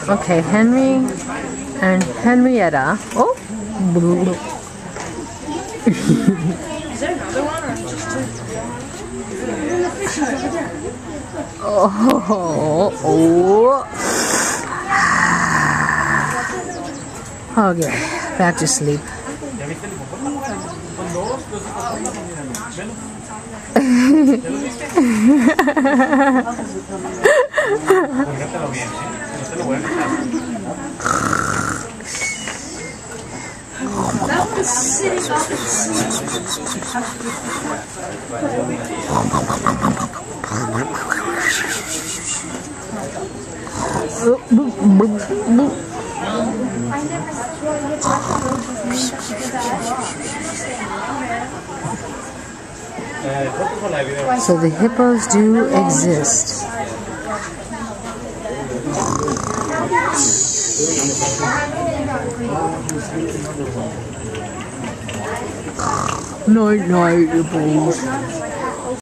Okay, Henry and Henrietta. Oh! Is there another one or just two? Oh. Okay, back to sleep. That one's sitting up. So the hippos do exist. Night, hippos.